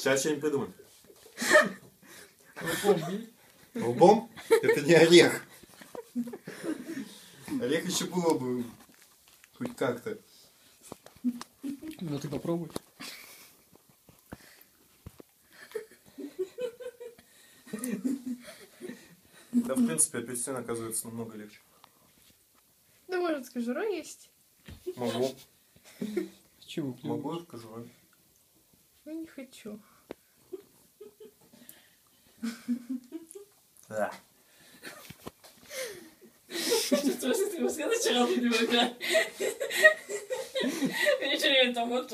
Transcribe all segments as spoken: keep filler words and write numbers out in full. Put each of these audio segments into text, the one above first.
Сейчас что-нибудь придумаем. Лбом бей. Лбом? Это не орех. Орех еще было бы хоть как-то. Ну ты попробуй. Да, в принципе, апельсин оказывается намного легче. Да, может, с кожурой есть? Могу. С чего? Могу и в кожурой. Ну, не хочу. Да. Чувствую, что ты следующий раз будем играть. Вечером там вот.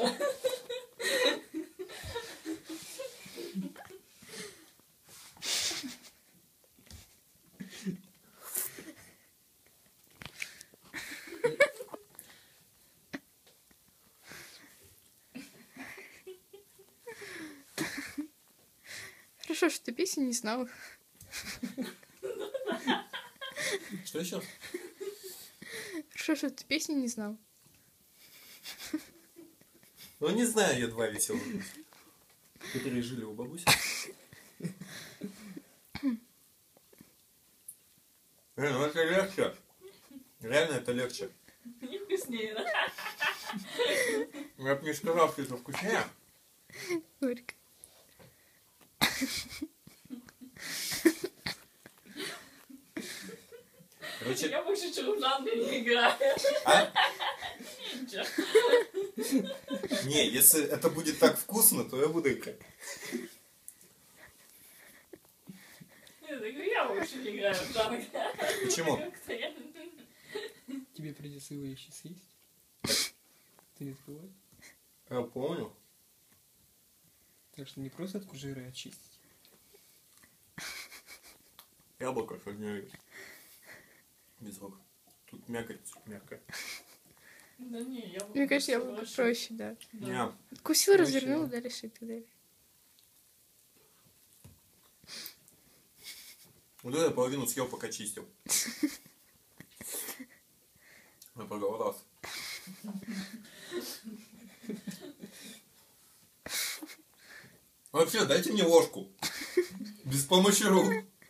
Хорошо, что ты песню не знал. Что еще? Хорошо, что ты песню не знал. Ну, не знаю я два веселых, которые жили у бабуси. Э, ну это легче. Реально это легче. Не вкуснее, да? Я бы не сказал, что это вкуснее. Горько. Короче, Я больше чуржанки не играю. а? Ничего. Не, если это будет так вкусно, то я буду играть. Нет, я говорю, я больше не играю в жанр. Почему? Как-то я- Тебе придется его еще съесть. Ты не забывай. Я помню. Так что не просто от жира очистить. Яблоко фигня. Без лука. Тут мякоть мягкая. Да не, я Мне кажется, яблоко проще, да. Не, Откусил, Проще, развернул, да. дальше и так далее. вот это я половину съел, пока чистил. Я проголодался. Вообще, дайте мне ложку. Без помощи рук.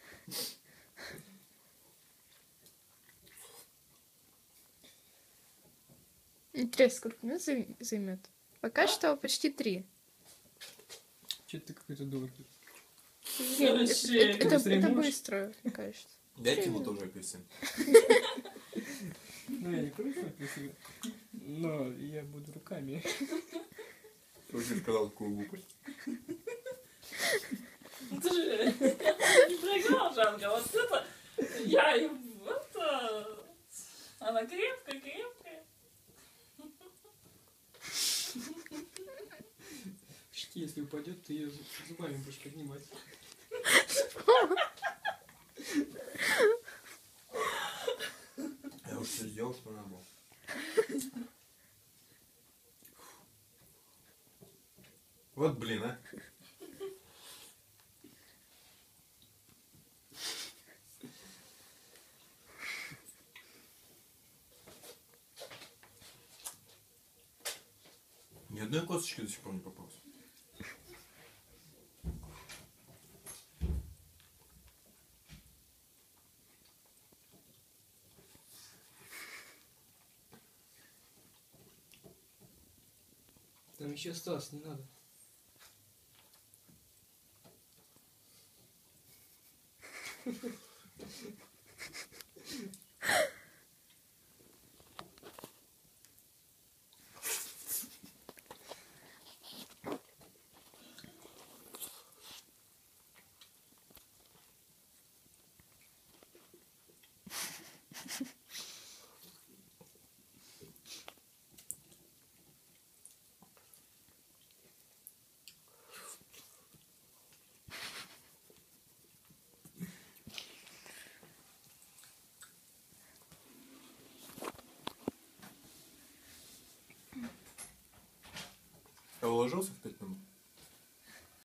Интересно, сколько минут зай- займет? Пока что почти три. Че-то ты какой-то долгий. Нет, это, Вообще, это- это- быстрее это можешь? быстро, мне кажется. Дайте ему тоже апельсин. Ну я не против апельсина. Но я буду руками. Кто же сказал такую глупость? Ты же не проиграл, Жанка. Вот это я и это... Она крепкая, крепкая. Почти если упадет, ты ее зубами будешь поднимать. Я уже все сделал, что надо было. Вот блин, а. Ни одной косточки до сих пор не попалось. Там еще осталось, не надо. Я уложился в пять минут?